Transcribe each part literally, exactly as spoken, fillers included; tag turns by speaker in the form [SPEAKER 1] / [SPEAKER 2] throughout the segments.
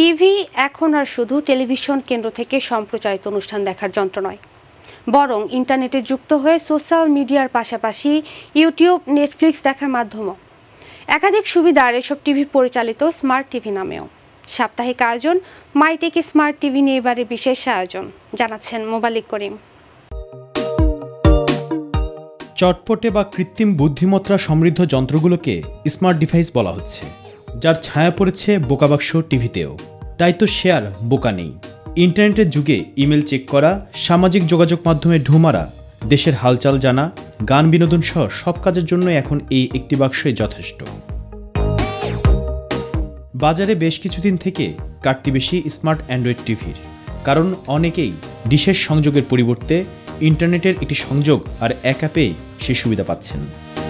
[SPEAKER 1] TV এখন আর শুধু television কেন্দ্র থেকে সম্প্রচারিত অনুষ্ঠান দেখার যন্ত্র নয়, বরং ইন্টারনেটে যুক্ত হয়ে সোশ্যাল মিডিয়ার পাশাপাশি ইউটিউব, নেটফ্লিক্স দেখার মাধ্যমও। একাধিক সুবিধার এসব টিভি পরিচালিত স্মার্ট টিভি নামেও। সাপ্তাহিক আয়োজন মাইটেক স্মার্ট টিভি নিয়ে এবারে বিশেষ আয়োজন, জানাচ্ছেন মোবালিক করিম।
[SPEAKER 2] চটপটে বা কৃত্রিম বুদ্ধিমত্তা সমৃদ্ধ যন্ত্রগুলোকে স্মার্ট ডিভাইস বলা হচ্ছে, যার ছায়া পড়েছে বোকাবাক্স টিভিতেও। তাই তো শেয়ার বোকা নেই। ইন্টারনেটের যুগে ইমেল চেক করা, সামাজিক যোগাযোগ মাধ্যমে ঢু মারা, দেশের হালচাল জানা, গান বিনোদন সহ সব কাজের জন্য এখন এই একটি বাক্সই যথেষ্ট। বাজারে বেশ কিছুদিন থেকে কাটতি বেশি স্মার্ট অ্যান্ড্রয়েড টিভির, কারণ অনেকেই ডিশের সংযোগের পরিবর্তে ইন্টারনেটের একটি সংযোগ আর এক অ্যাপেই সে সুবিধা পাচ্ছেন।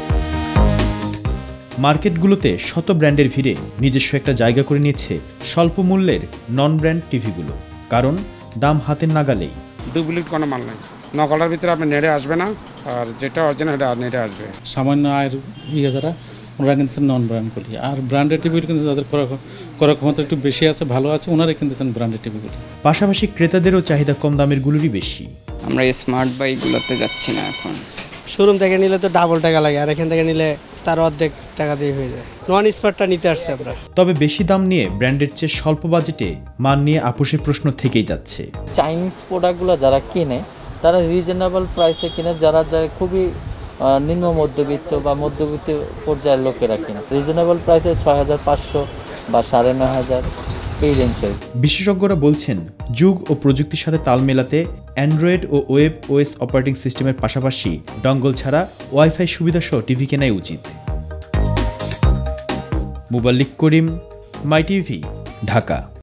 [SPEAKER 2] মার্কেটগুলোতে শত ব্র্যান্ডের ভিড়ে নিজস্ব একটা জায়গা করে নিয়েছে স্বল্প মূল্যের নন ব্র্যান্ড টিভিগুলো, কারণ দাম হাতের নাগালেই।
[SPEAKER 3] ডুপ্লিকেট কোনো মাল নাই, নকলার ভিতরে আপনি নেটে আসবে না, আর যেটা অরিজিনাল সেটা নেটে আসবে।
[SPEAKER 4] সামান্য আয়ের ইয়ে যারা ওনারা কিনতেছেন নন ব্র্যান্ডগুলি, আর ব্র্যান্ডেড টিভিগুলি কিন্তু যাদের করার ক্ষমতা একটু বেশি আছে, ভালো আছে, ওনারাই কিনতেছেন ব্র্যান্ডেড টিভিগুলি।
[SPEAKER 2] পাশাপাশি ক্রেতাদেরও চাহিদা কম দামের গুলোরই বেশি।
[SPEAKER 5] আমরা স্মার্ট বাইকগুলোতে যাচ্ছি না এখন।
[SPEAKER 6] শোরুম থেকে নিলে তো ডাবল টাকা লাগে, আর এখান থেকে নিলে তার অর্ধেক টাকা দিয়ে হয়ে যায়। নন স্মার্টটা নিতে আসছে আমরা।
[SPEAKER 2] তবে বেশি দাম নিয়ে ব্র্যান্ডের চেয়ে স্বল্প বাজেটে মান নিয়ে আপোষের প্রশ্ন থেকেই যাচ্ছে।
[SPEAKER 7] চাইনিজ প্রোডাক্টগুলো যারা কিনে তারা রিজনেবল প্রাইসে কিনে, যারা খুবই নিম্ন মধ্যবিত্ত বা মধ্যবিত্ত পর্যায়ের লোকেরা কিনে রিজনেবল প্রাইসে ছয় হাজার পাঁচশো বা সাড়ে নয় হাজার এই রেঞ্জের।
[SPEAKER 2] বিশেষজ্ঞরা বলছেন, যুগ ও প্রযুক্তির সাথে তাল মেলাতে অ্যান্ড্রয়েড ও ওয়েব ওএস অপারেটিং সিস্টেমের পাশাপাশি ডঙ্গল ছাড়া ওয়াইফাই সুবিধা সহ টিভি কেনাই উচিত। মোবালিক করিম, মাইটিভি, ঢাকা।